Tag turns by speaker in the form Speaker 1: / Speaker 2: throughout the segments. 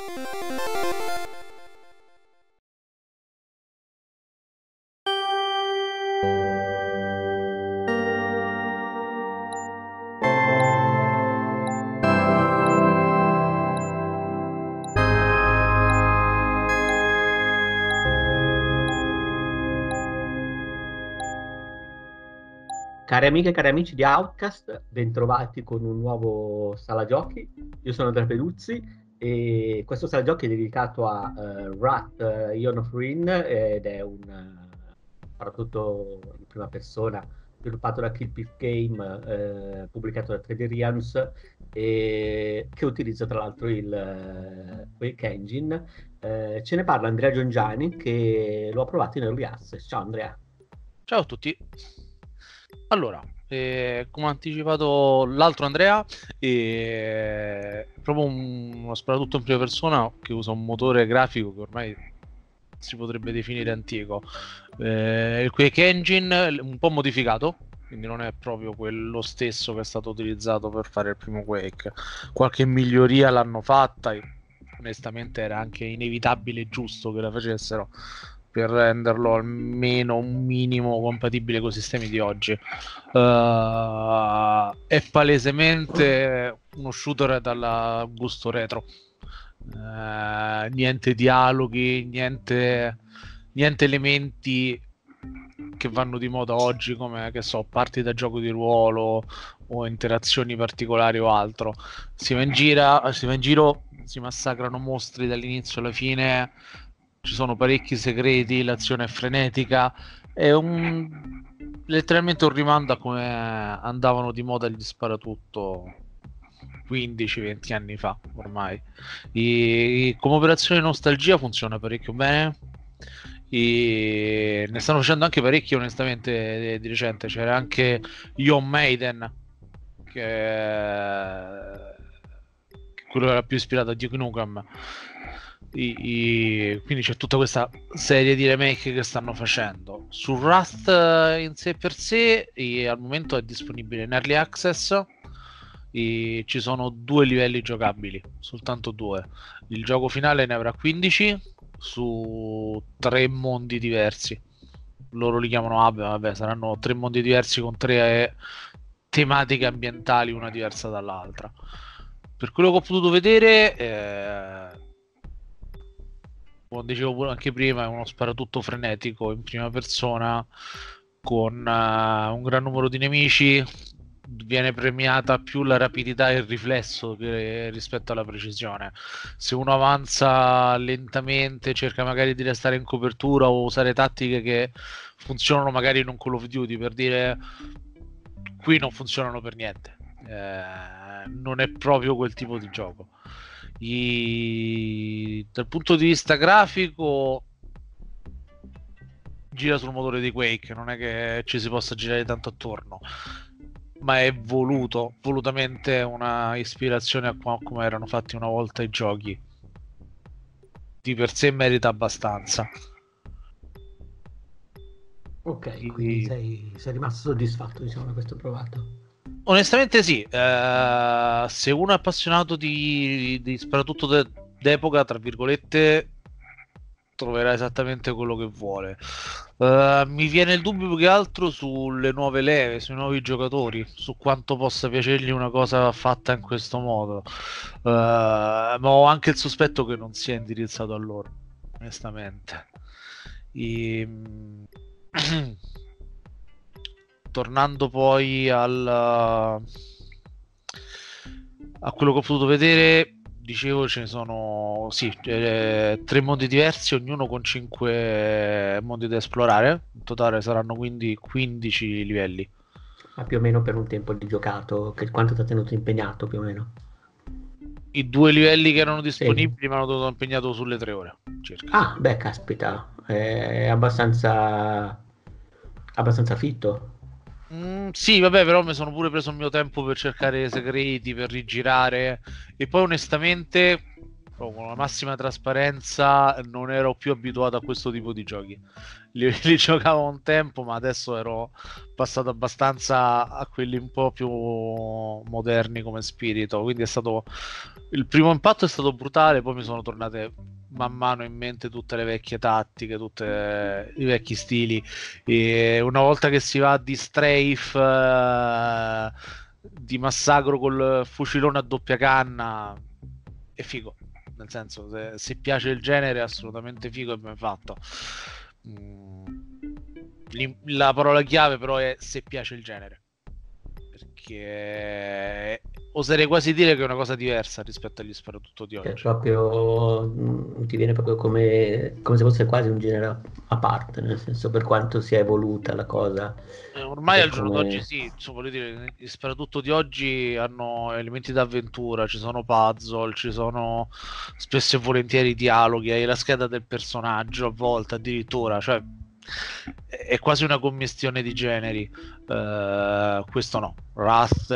Speaker 1: Cari amiche e cari amici di Outcast, bentrovati con un nuovo Sala Giochi. Io sono Andrea Peduzzi e questo Sala Giochi è dedicato a Wrath, Ion of Ruin ed è un soprattutto in prima persona sviluppato da Kill Piff Game, pubblicato da 3D Realms e che utilizza tra l'altro il Quake Engine. Ce ne parla Andrea Giongiani che lo ha provato in Early Access. Ciao Andrea.
Speaker 2: Ciao a tutti. Allora, come ha anticipato l'altro Andrea, è proprio uno sparatutto in prima persona che usa un motore grafico che ormai si potrebbe definire antico. Il Quake Engine un po' modificato, quindi non è proprio quello stesso che è stato utilizzato per fare il primo Quake. Qualche miglioria l'hanno fatta e onestamente era anche inevitabile e giusto che la facessero per renderlo almeno un minimo compatibile con i sistemi di oggi. È palesemente uno shooter dal gusto retro. Niente dialoghi, niente elementi che vanno di moda oggi come, che so, parti da gioco di ruolo o interazioni particolari o altro. Si va in giro, si massacrano mostri dall'inizio alla fine, ci sono parecchi segreti, l'azione è frenetica, è letteralmente un rimando a come andavano di moda gli sparatutto 15-20 anni fa ormai. Come operazione nostalgia funziona parecchio bene. Ne stanno facendo anche parecchi onestamente di recente. C'era anche Iron Maiden che quello era più ispirato a Duke Nukem. Quindi c'è tutta questa serie di remake che stanno facendo. Su Rust in sé per sé al momento è disponibile in Early Access. Ci sono 2 livelli giocabili, soltanto 2. Il gioco finale ne avrà 15 su 3 mondi diversi. Loro li chiamano hub, vabbè, saranno 3 mondi diversi con 3 tematiche ambientali, una diversa dall'altra. Per quello che ho potuto vedere, come dicevo anche prima, è uno sparatutto frenetico in prima persona con un gran numero di nemici. Viene premiata più la rapidità e il riflesso che rispetto alla precisione. Se uno avanza lentamente, cerca magari di restare in copertura o usare tattiche che funzionano magari in un Call of Duty, per dire, qui non funzionano per niente. Non è proprio quel tipo di gioco. Dal punto di vista grafico gira sul motore di Quake, non è che ci si possa girare tanto attorno, ma è volutamente una ispirazione a come erano fatti una volta i giochi. Di per sé merita abbastanza.
Speaker 1: Ok, quindi sei rimasto soddisfatto, diciamo, da questo provato.
Speaker 2: Onestamente sì, se uno è appassionato di sparatutto d'epoca, tra virgolette, troverà esattamente quello che vuole. Mi viene il dubbio più che altro sulle nuove leve, sui nuovi giocatori, su quanto possa piacergli una cosa fatta in questo modo. Ma ho anche il sospetto che non sia indirizzato a loro, onestamente. Tornando poi a quello che ho potuto vedere, dicevo, ce ne sono 3 mondi diversi, ognuno con 5 mondi da esplorare. In totale saranno quindi 15 livelli.
Speaker 1: Ma più o meno per un tempo di giocato, quanto ti ha tenuto impegnato più o meno?
Speaker 2: I 2 livelli che erano
Speaker 1: Sì.
Speaker 2: disponibili mi hanno dovuto impegnato sulle 3 ore circa.
Speaker 1: Ah, beh, caspita, è abbastanza fitto.
Speaker 2: Sì, vabbè, però mi sono pure preso il mio tempo per cercare segreti, per rigirare. E poi onestamente con la massima trasparenza, non ero più abituato a questo tipo di giochi. Li giocavo un tempo, ma adesso ero passato abbastanza a quelli un po' più moderni come spirito. Quindi è stato il primo impatto è stato brutale, poi mi sono tornate man mano in mente tutte le vecchie tattiche, tutti i vecchi stili. E una volta che si va di strafe, di massacro col fucilone a doppia canna, è figo. Nel senso, se piace il genere è assolutamente figo e ben fatto. La parola chiave però è se piace il genere, perché oserei quasi dire che è una cosa diversa rispetto agli sparatutto di
Speaker 1: Che è
Speaker 2: oggi.
Speaker 1: proprio, ti viene proprio come se fosse quasi un genere a parte, nel senso per quanto sia evoluta la cosa,
Speaker 2: Ormai
Speaker 1: per
Speaker 2: al giorno d'oggi
Speaker 1: come...
Speaker 2: sì, insomma, voglio dire, gli sparatutto di oggi hanno elementi d'avventura, ci sono puzzle, ci sono spesso e volentieri dialoghi, hai la scheda del personaggio a volte addirittura, cioè è quasi una commistione di generi. Questo no, Wrath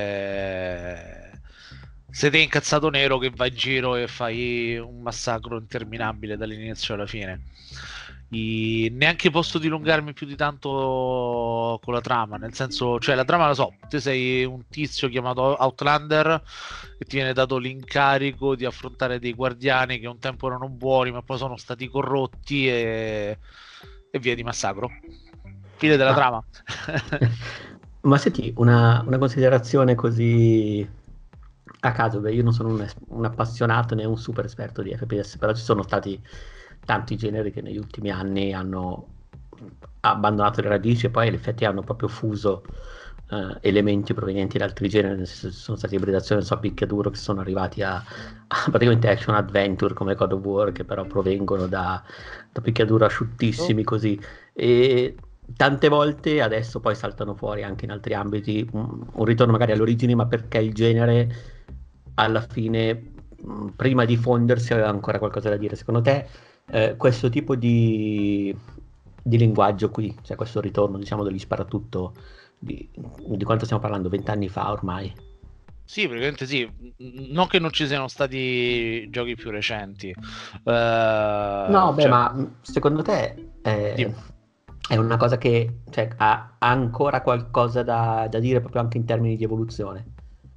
Speaker 2: siete incazzato nero che vai in giro e fai un massacro interminabile dall'inizio alla fine. Neanche posso dilungarmi più di tanto con la trama, nel senso, cioè la trama la so, te sei un tizio chiamato Outlander e ti viene dato l'incarico di affrontare dei guardiani che un tempo erano buoni ma poi sono stati corrotti e via di massacro. Fine della
Speaker 1: Ma,
Speaker 2: trama.
Speaker 1: ma senti, una considerazione così a caso, beh, io non sono un appassionato né un super esperto di FPS, però ci sono stati tanti generi che negli ultimi anni hanno abbandonato le radici e poi in effetti hanno proprio fuso elementi provenienti da altri generi, nel senso ci sono state ibridazioni, non so, picchiaduro che sono arrivati a praticamente action adventure come God of War, che però provengono da picchiaduro asciuttissimi così. E tante volte adesso poi saltano fuori anche in altri ambiti un ritorno magari alle origini, ma perché il genere alla fine, prima di fondersi, aveva ancora qualcosa da dire. Secondo te, questo tipo di linguaggio qui, cioè questo ritorno, diciamo, degli sparatutto, di quanto stiamo parlando? 20 anni fa ormai?
Speaker 2: Sì, praticamente sì. Non che non ci siano stati giochi più recenti.
Speaker 1: No, beh,
Speaker 2: Cioè,
Speaker 1: ma secondo te
Speaker 2: dimmi.
Speaker 1: è una cosa che cioè, ha ancora qualcosa da dire proprio anche in termini di evoluzione?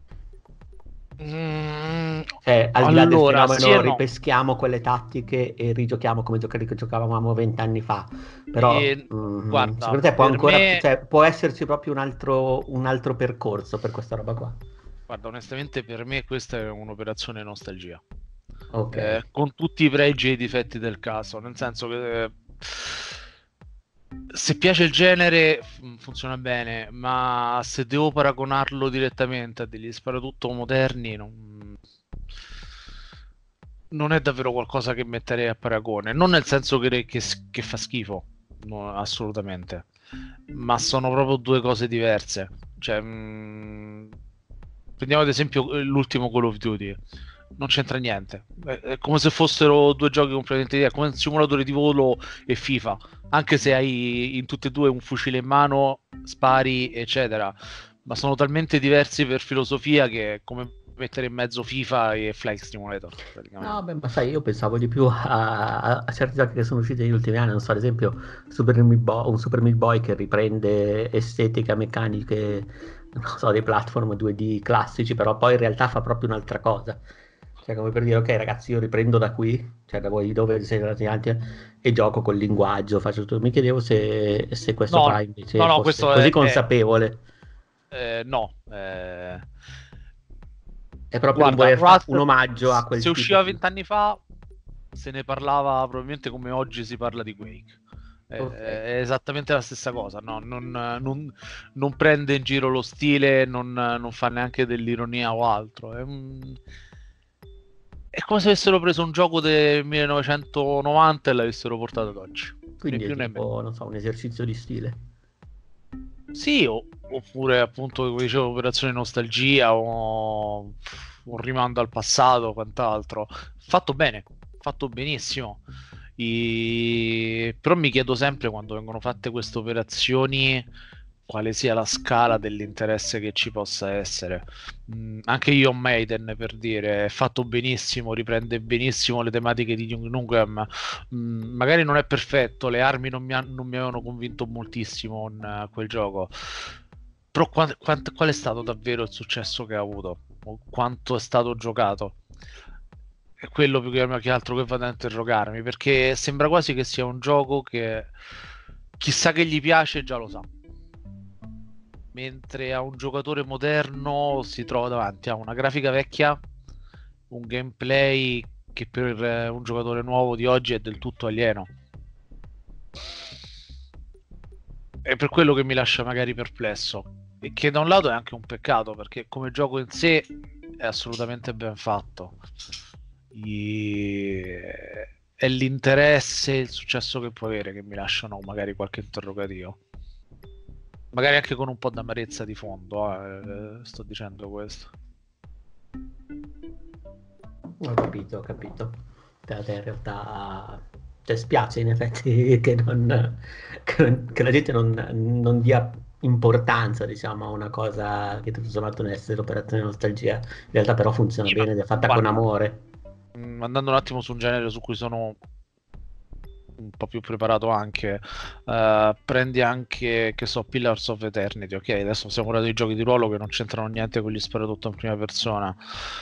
Speaker 2: Mm,
Speaker 1: Cioè, al di là del
Speaker 2: allora, sì e
Speaker 1: fenomeno,
Speaker 2: no.
Speaker 1: ripeschiamo quelle tattiche e rigiochiamo come giocatori che giocavamo 20 anni fa. Però,
Speaker 2: Guarda,
Speaker 1: secondo te può
Speaker 2: per
Speaker 1: ancora,
Speaker 2: me,
Speaker 1: cioè, può esserci proprio un altro percorso per questa roba qua?
Speaker 2: guarda, onestamente, per me questa è un'operazione nostalgia.
Speaker 1: Ok.
Speaker 2: Con tutti i pregi e i difetti del caso, nel senso che se piace il genere funziona bene, ma se devo paragonarlo direttamente a degli sparatutto moderni, non è davvero qualcosa che metterei a paragone. Non nel senso che fa schifo, no, assolutamente, ma sono proprio due cose diverse. Cioè, prendiamo ad esempio l'ultimo Call of Duty. Non c'entra niente. È come se fossero due giochi completamente diversi, come un simulatore di volo e FIFA. Anche se hai in tutte e due un fucile in mano, spari, eccetera. Ma sono talmente diversi per filosofia che è come mettere in mezzo FIFA e Flight Simulator,
Speaker 1: No,
Speaker 2: praticamente.
Speaker 1: beh, ma sai, io pensavo di più a certi giochi che sono usciti negli ultimi anni, non so, ad esempio un Super Meat Boy che riprende estetica, meccaniche, non so, dei platform 2D classici, però poi in realtà fa proprio un'altra cosa. Cioè, come per dire, ok, ragazzi, io riprendo da qui, cioè da voi dove siete andati avanti, e gioco col linguaggio, faccio tutto. Mi chiedevo se questo
Speaker 2: No,
Speaker 1: qua
Speaker 2: no,
Speaker 1: invece
Speaker 2: no,
Speaker 1: fosse
Speaker 2: questo
Speaker 1: così consapevole.
Speaker 2: no.
Speaker 1: È proprio un
Speaker 2: Guarda,
Speaker 1: voler fare un
Speaker 2: Wrath,
Speaker 1: omaggio a
Speaker 2: se
Speaker 1: quel tipo
Speaker 2: usciva
Speaker 1: di...
Speaker 2: 20 anni fa, se ne parlava probabilmente come oggi si parla di Quake.
Speaker 1: Ok.
Speaker 2: È esattamente la stessa cosa, no? Non prende in giro lo stile, non fa neanche dell'ironia o altro. È come se avessero preso un gioco del 1990 e l'avessero portato ad oggi. Né
Speaker 1: Quindi è
Speaker 2: più né meno.
Speaker 1: tipo, non so, un esercizio di stile.
Speaker 2: Sì, oppure appunto, come dicevo, operazione nostalgia o un rimando al passato, quant'altro. Fatto bene, fatto benissimo. Però mi chiedo sempre quando vengono fatte queste operazioni quale sia la scala dell'interesse che ci possa essere. Anche io Maiden, per dire, è fatto benissimo, riprende benissimo le tematiche di Duke Nukem. Magari non è perfetto, le armi non mi avevano convinto moltissimo in quel gioco, però qual è stato davvero il successo che ha avuto, o quanto è stato giocato? È quello più che altro che vado a interrogarmi, perché sembra quasi che sia un gioco che chissà che gli piace già lo sa, mentre a un giocatore moderno si trova davanti a una grafica vecchia, un gameplay che per un giocatore nuovo di oggi è del tutto alieno. È per quello che mi lascia magari perplesso, e che da un lato è anche un peccato, perché come gioco in sé è assolutamente ben fatto. È l'interesse e il successo che può avere che mi lasciano magari qualche interrogativo, magari anche con un po' d'amarezza di fondo, sto dicendo questo.
Speaker 1: Ho capito, ho capito. Per te in realtà, cioè, spiace in effetti che la gente non dia importanza, diciamo, a una cosa che tutto sommato non essere operazione nostalgia. In realtà però funziona
Speaker 2: Sì, ma
Speaker 1: bene ed è fatta con
Speaker 2: guarda,
Speaker 1: amore.
Speaker 2: andando un attimo su un genere su cui sono un po' più preparato anche, prendi anche, che so, Pillars of Eternity, ok? Adesso stiamo parlando di giochi di ruolo che non c'entrano niente con gli sparatutto in prima persona.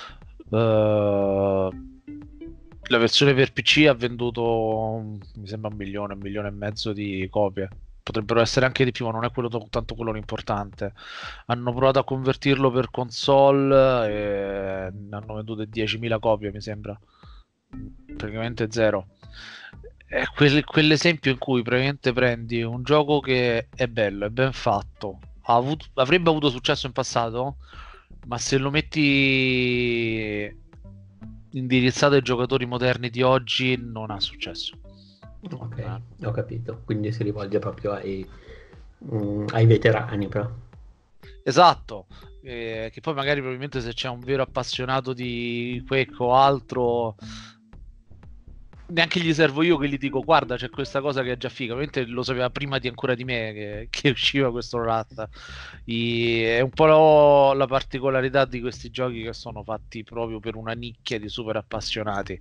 Speaker 2: La versione per PC ha venduto, mi sembra, 1 milione e mezzo di copie. Potrebbero essere anche di più, ma non è quello tanto quello l'importante. Hanno provato a convertirlo per console e ne hanno vendute 10.000 copie, mi sembra. Praticamente zero. È quell'esempio in cui praticamente prendi un gioco che è bello, è ben fatto, avrebbe avuto successo in passato, ma se lo metti indirizzato ai giocatori moderni di oggi non ha successo.
Speaker 1: Ok, ho capito. Quindi si rivolge proprio ai veterani, però.
Speaker 2: Esatto, che poi magari probabilmente se c'è un vero appassionato di Quake o altro, neanche gli servo io che gli dico guarda c'è questa cosa che è già figa, ovviamente lo sapeva prima di ancora di me che usciva questo rat. È un po' la particolarità di questi giochi che sono fatti proprio per una nicchia di super appassionati.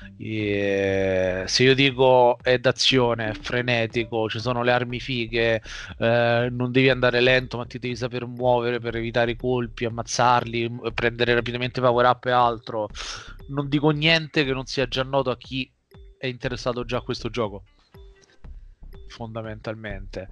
Speaker 2: Se io dico è d'azione, è frenetico, ci sono le armi fighe, non devi andare lento ma ti devi saper muovere per evitare i colpi, ammazzarli, prendere rapidamente power up e altro, non dico niente che non sia già noto a chi è interessato già a questo gioco, fondamentalmente.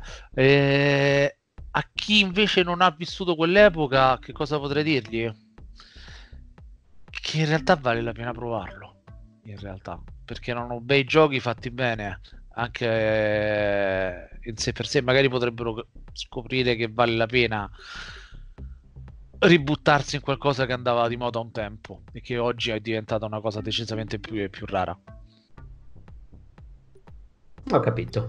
Speaker 2: A chi invece non ha vissuto quell'epoca, che cosa potrei dirgli? Che in realtà vale la pena provarlo, in realtà, perché erano bei giochi fatti bene, anche in sé per sé. Magari potrebbero scoprire che vale la pena ributtarsi in qualcosa che andava di moda un tempo e che oggi è diventata una cosa decisamente più rara.
Speaker 1: Ho capito.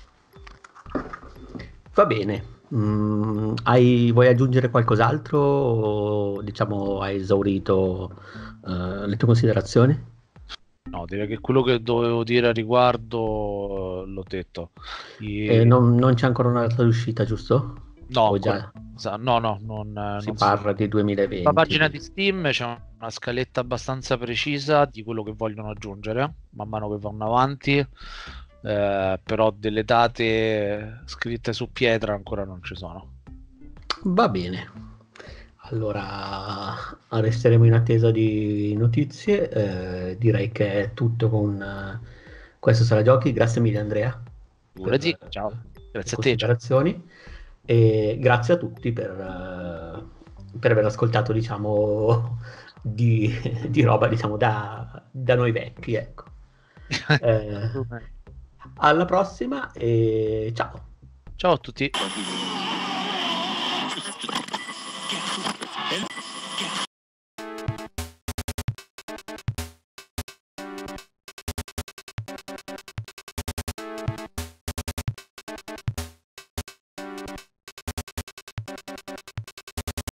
Speaker 1: Va bene. Vuoi aggiungere qualcos'altro o diciamo hai esaurito le tue considerazioni?
Speaker 2: No, direi che quello che dovevo dire a riguardo l'ho detto.
Speaker 1: Non c'è ancora una data d'uscita, giusto?
Speaker 2: No,
Speaker 1: O
Speaker 2: ancora
Speaker 1: già
Speaker 2: no, no,
Speaker 1: si
Speaker 2: non si.
Speaker 1: parla di
Speaker 2: Sulla
Speaker 1: 2020?
Speaker 2: pagina di Steam c'è una scaletta abbastanza precisa di quello che vogliono aggiungere man mano che vanno avanti, però delle date scritte su pietra ancora non ci sono.
Speaker 1: Va bene. Allora resteremo in attesa di notizie. Direi che è tutto con questo sarà giochi. Grazie mille Andrea per
Speaker 2: Figurati, ciao,
Speaker 1: le
Speaker 2: grazie a te, ciao.
Speaker 1: considerazioni e grazie a tutti per aver ascoltato, diciamo, di roba, diciamo, da noi vecchi, ecco. Eh, alla prossima e ciao.
Speaker 2: Ciao a tutti.